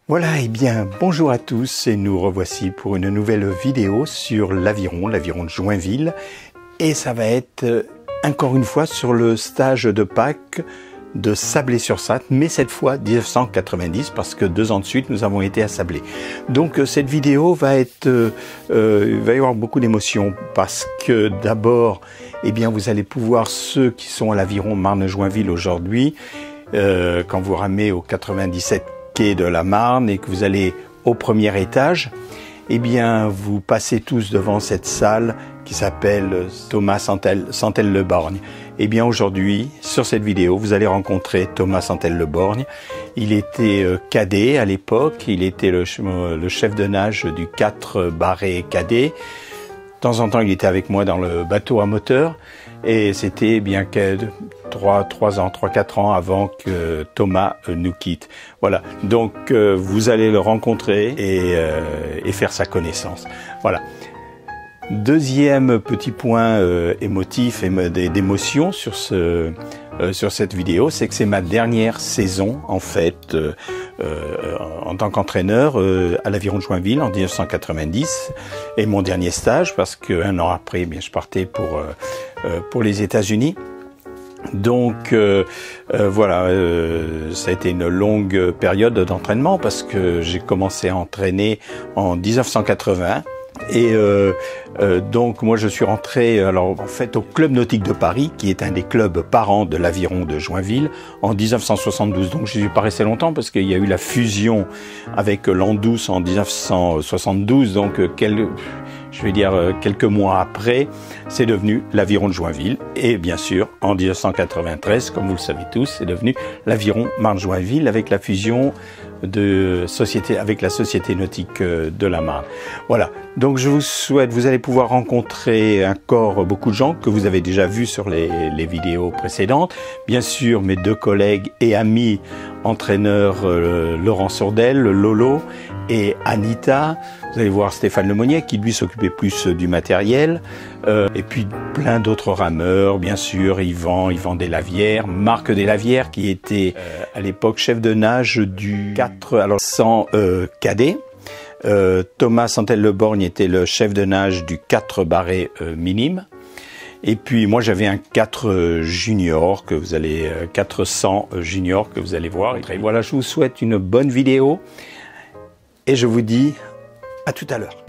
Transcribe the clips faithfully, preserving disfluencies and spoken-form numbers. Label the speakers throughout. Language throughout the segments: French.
Speaker 1: Voilà, et bien bonjour à tous et nous revoici pour une nouvelle vidéo sur l'Aviron, l'Aviron de Joinville. Et ça va être encore une fois sur le stage de Pâques de Sablé-sur-Sarthe, mais cette fois mille neuf cent quatre-vingt-dix parce que deux ans de suite nous avons été à Sablé. Donc cette vidéo va être, euh, il va y avoir beaucoup d'émotions parce que d'abord, eh bien vous allez pouvoir, ceux qui sont à l'Aviron Marne-Joinville aujourd'hui, euh, quand vous ramez au quatre-vingt-dix-sept quai de la Marne et que vous allez au premier étage, eh bien vous passez tous devant cette salle qui s'appelle Thomas Santel-Le-Borgne. Eh bien aujourd'hui, sur cette vidéo, vous allez rencontrer Thomas Santel-Le-Borgne. Il était euh, cadet à l'époque, il était le, le chef de nage du quatre barré cadet. De temps en temps, il était avec moi dans le bateau à moteur et c'était bien que trois, trois ans, trois, quatre ans avant que Thomas nous quitte. Voilà, donc euh, vous allez le rencontrer et, euh, et faire sa connaissance. Voilà. Deuxième petit point euh, émotif et d'émotion sur ce euh, sur cette vidéo, c'est que c'est ma dernière saison en fait euh, euh, en tant qu'entraîneur euh, à l'Aviron de Joinville en mille neuf cent quatre-vingt-dix et mon dernier stage parce qu'un an après, eh bien je partais pour euh, euh, pour les États-Unis. Donc euh, euh, voilà, euh, ça a été une longue période d'entraînement parce que j'ai commencé à entraîner en mille neuf cent quatre-vingts. Et euh, euh, donc moi je suis rentré alors en fait au Club Nautique de Paris qui est un des clubs parents de l'Aviron de Joinville en mille neuf cent soixante-douze. Donc je n'y suis pas resté longtemps parce qu'il y a eu la fusion avec l'Andouce en mille neuf cent soixante-douze. Donc quel, je vais dire quelques mois après, c'est devenu l'Aviron de Joinville. Et bien sûr en mille neuf cent quatre-vingt-treize, comme vous le savez tous, c'est devenu l'Aviron Marne-Joinville avec la fusion de société avec la Société Nautique de la Marne. Voilà. Donc je vous souhaite, vous allez pouvoir rencontrer encore beaucoup de gens que vous avez déjà vus sur les, les vidéos précédentes. Bien sûr, mes deux collègues et amis entraîneurs, euh, Laurent Sourdel, Lolo et Anita. Vous allez voir Stéphane Lemonnier qui lui s'occupait plus du matériel. Euh, et puis plein d'autres rameurs, bien sûr, Yvan, Yvan Delavière, Marc Delavière qui était euh, à l'époque chef de nage du quatre alors cent euh, cadet. Euh, Thomas Santel-Le-Borgne était le chef de nage du quatre barré euh, minime. Et puis moi j'avais un quatre junior que vous allez euh, quatre cents junior que vous allez voir. Et voilà, je vous souhaite une bonne vidéo et je vous dis à tout à l'heure.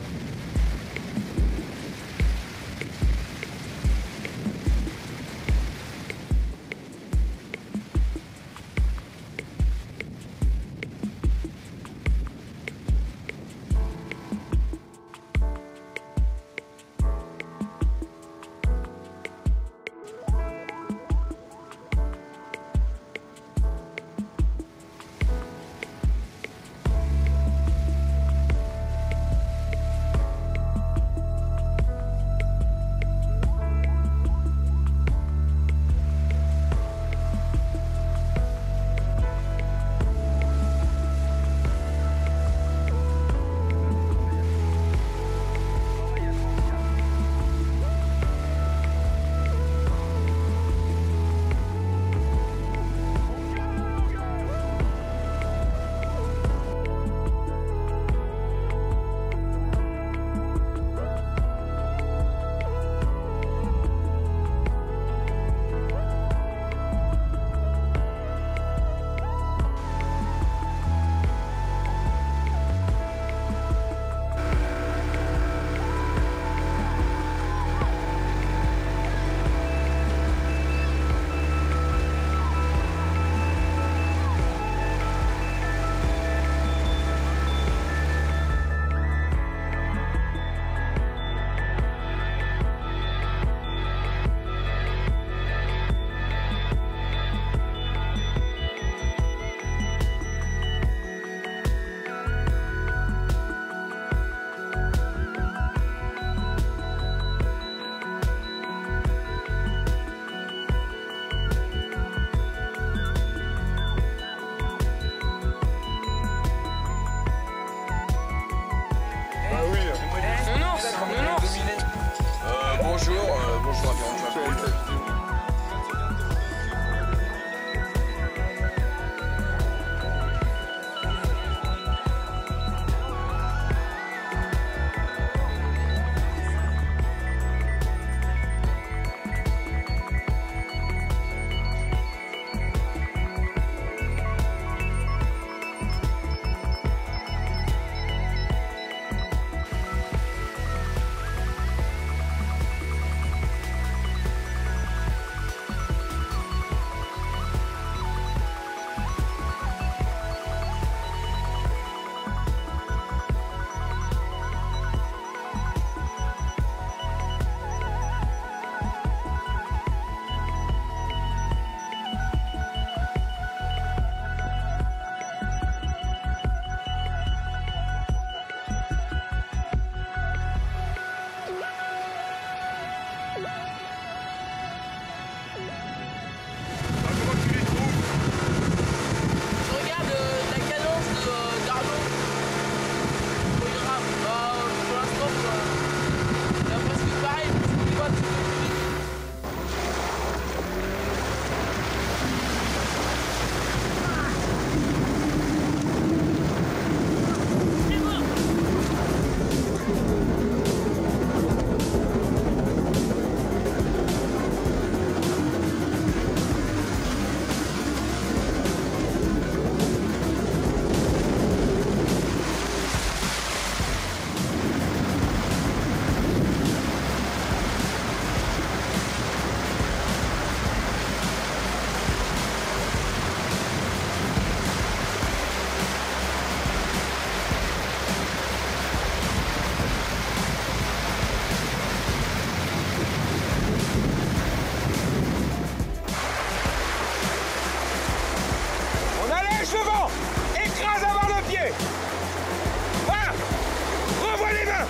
Speaker 2: Allez! Ah! Revois les mains!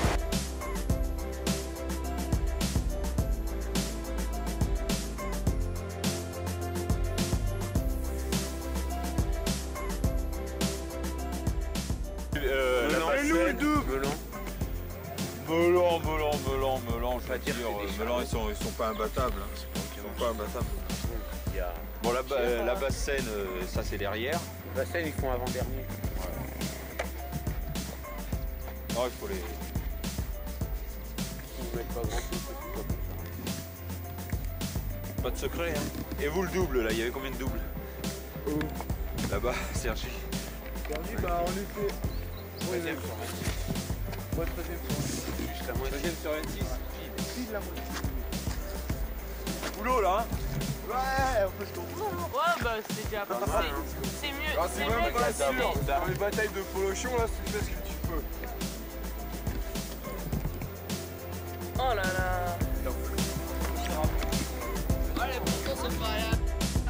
Speaker 3: Euh,
Speaker 2: Melon,
Speaker 3: la
Speaker 2: et nous, le double.
Speaker 3: Melon. Melon, melon, melon, melon, je veux dire, euh, melon, ils sont, ils sont pas imbattables. Hein. Ils sont pas imbattables.
Speaker 2: Il y a...
Speaker 3: Bon, la, ba- la basse Seine, euh, ça c'est derrière.
Speaker 2: La scène, ils font avant-dernier.
Speaker 3: Non, il faut les...
Speaker 2: Ils mettent pas grand chose.
Speaker 3: Pas de secret, hein. Et vous, le double, là, il y avait combien de doubles? Là-bas, Sergi.
Speaker 2: Sergi, bah on était... treizième sur vingt-six. Ouais, treizième sur vingt-six. Juste la moitié.
Speaker 3: treizième sur vingt-six.
Speaker 2: Pile la moitié.
Speaker 3: Boulot, là, hein.
Speaker 2: Ouais, on peut se comprendre.
Speaker 4: Ouais, bah c'est déjà pas mal. C'est mieux.
Speaker 2: Ah,
Speaker 4: C'est
Speaker 2: c'est
Speaker 4: mieux
Speaker 2: même
Speaker 4: que
Speaker 2: pas
Speaker 4: la
Speaker 2: sûr.
Speaker 4: télé.
Speaker 2: Dans les batailles de polochon, là, tu fais ce que tu peux.
Speaker 4: Oh là là. Allez, pourtant c'est pas là.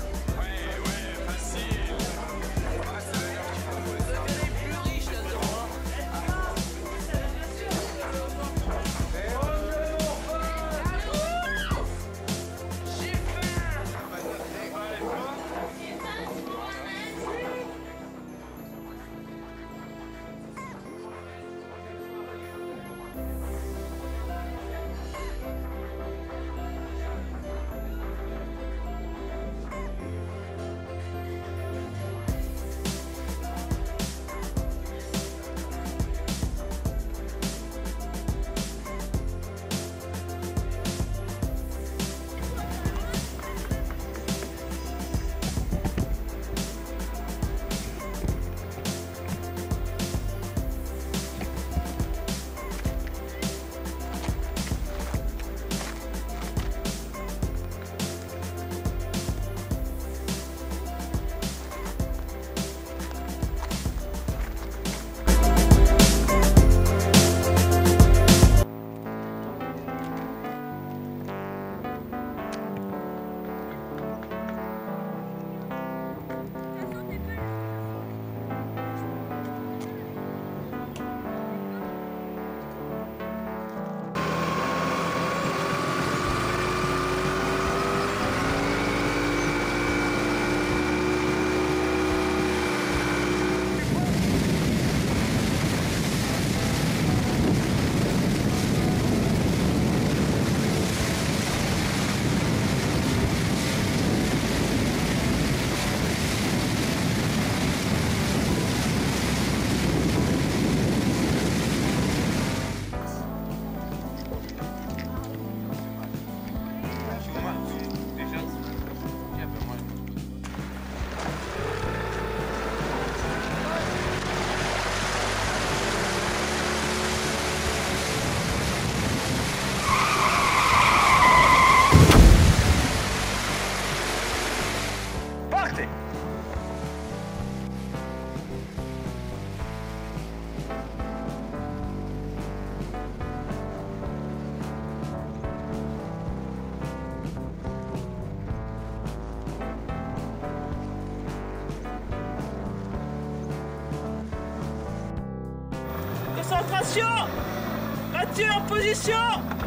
Speaker 4: Concentration! Mathieu en position!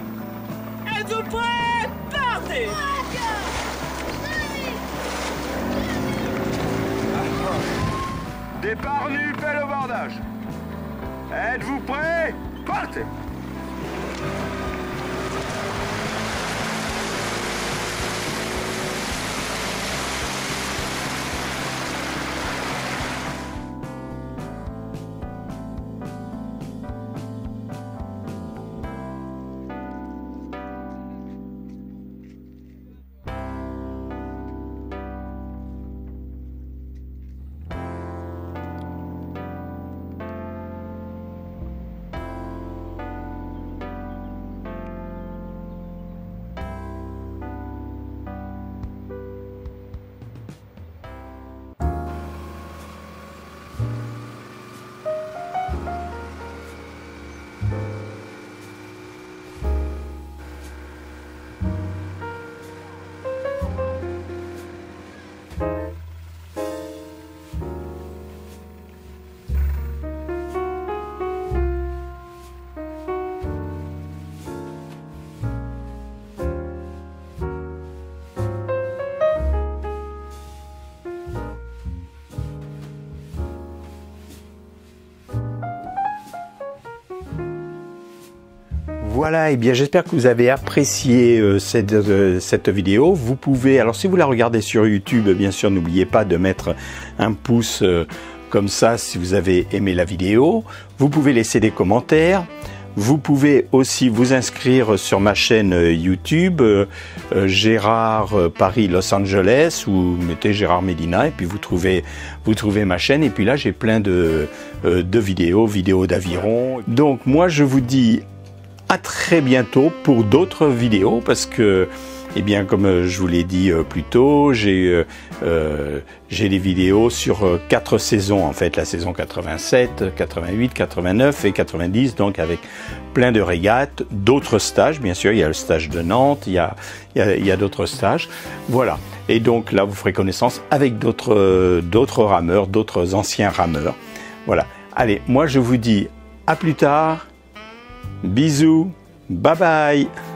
Speaker 4: Êtes-vous prêts? Partez!
Speaker 2: Départ nu, pelle au bordage. Êtes-vous prêts? Partez!
Speaker 1: Voilà, et bien j'espère que vous avez apprécié euh, cette, euh, cette vidéo. Vous pouvez, alors si vous la regardez sur YouTube, bien sûr, n'oubliez pas de mettre un pouce euh, comme ça si vous avez aimé la vidéo. Vous pouvez laisser des commentaires. Vous pouvez aussi vous inscrire sur ma chaîne YouTube euh, euh, Gérard euh, Paris Los Angeles, ou mettez Gérard Medina et puis vous trouvez vous trouvez ma chaîne. Et puis là j'ai plein de euh, de vidéos, vidéos d'aviron. Donc moi je vous dis à très bientôt pour d'autres vidéos, parce que eh bien, comme je vous l'ai dit euh, plus tôt, j'ai euh, euh, j'ai des vidéos sur euh, quatre saisons, en fait, la saison quatre-vingt-sept, quatre-vingt-huit, quatre-vingt-neuf et quatre-vingt-dix, donc avec plein de régates, d'autres stages, bien sûr, il y a le stage de Nantes, il y a, il y a, il y a d'autres stages, voilà. Et donc là, vous ferez connaissance avec d'autres euh, d'autres rameurs, d'autres anciens rameurs, voilà. Allez, moi je vous dis à plus tard, bisous, bye bye.